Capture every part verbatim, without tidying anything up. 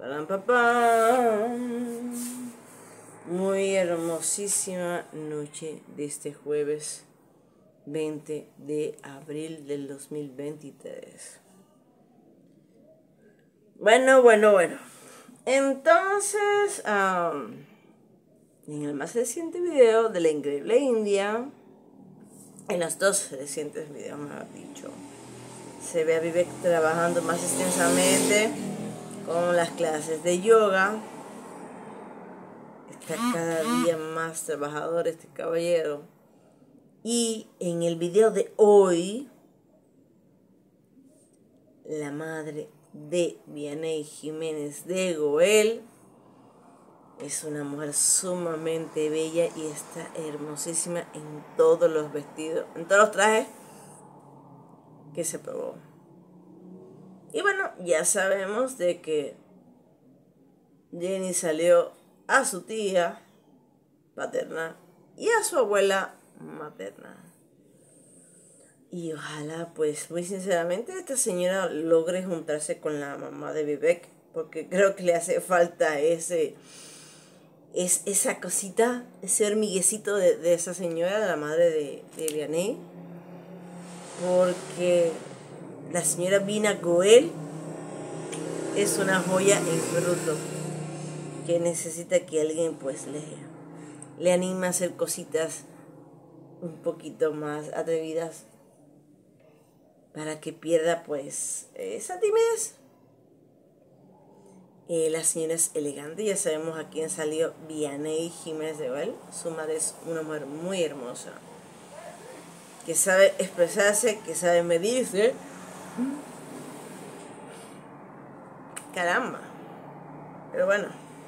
Param, papam. Muy hermosísima noche de este jueves veinte de abril del dos mil veintitrés. Bueno, bueno, bueno. Entonces, um, en el más reciente video de la increíble India, en los dos recientes videos, mejor dicho, se ve a Vivek trabajando más extensamente con las clases de yoga. Está cada día más trabajador este caballero. Y en el video de hoy, la madre de Vianey Jiménez de Goel es una mujer sumamente bella y está hermosísima en todos los vestidos, en todos los trajes que se probó. Y bueno, ya sabemos de que Jenny salió a su tía paterna y a su abuela materna. Y ojalá, pues, muy sinceramente, esta señora logre juntarse con la mamá de Vivek, porque creo que le hace falta ese, es, esa cosita, ese hormiguecito de, de esa señora, la madre de, de Vianey, porque la señora Vina Goel es una joya en bruto que necesita que alguien, pues, le, le anime a hacer cositas un poquito más atrevidas, para que pierda, pues, esa timidez. Eh, la señora es elegante, ya sabemos a quién salió, Vianey Jiménez de Goel. Su madre es una mujer muy hermosa, que sabe expresarse, que sabe medirse. Caramba. Pero bueno,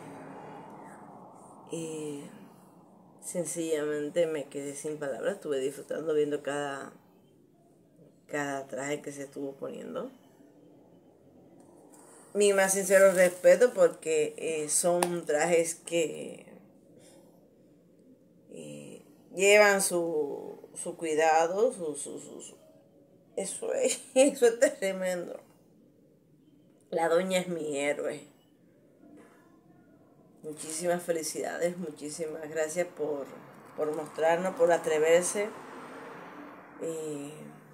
eh, sencillamente me quedé sin palabras. Estuve disfrutando viendo cada, cada traje que se estuvo poniendo. Mi más sincero respeto, porque eh, son trajes que eh, llevan su, su cuidado, su, su, su, su. Eso es, eso es tremendo. La doña es mi héroe. Muchísimas felicidades, muchísimas gracias por, por mostrarnos, por atreverse. Eh,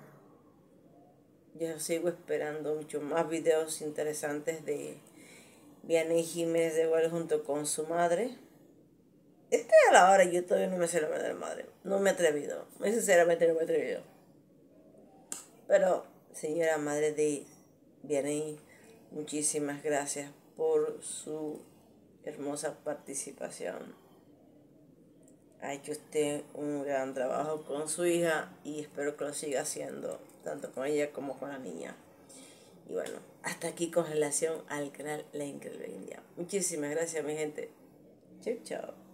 Yo sigo esperando muchos más videos interesantes de Vianey Jiménez de Goel junto con su madre. Estoy a la hora, yo todavía no me sé la verdad de la madre. No me he atrevido, muy sinceramente no me he atrevido. Pero, señora madre de Vianey, muchísimas gracias por su hermosa participación. Ha hecho usted un gran trabajo con su hija y espero que lo siga haciendo, tanto con ella como con la niña. Y bueno, hasta aquí con relación al canal La Increíble India. Muchísimas gracias, mi gente. Chau, chao.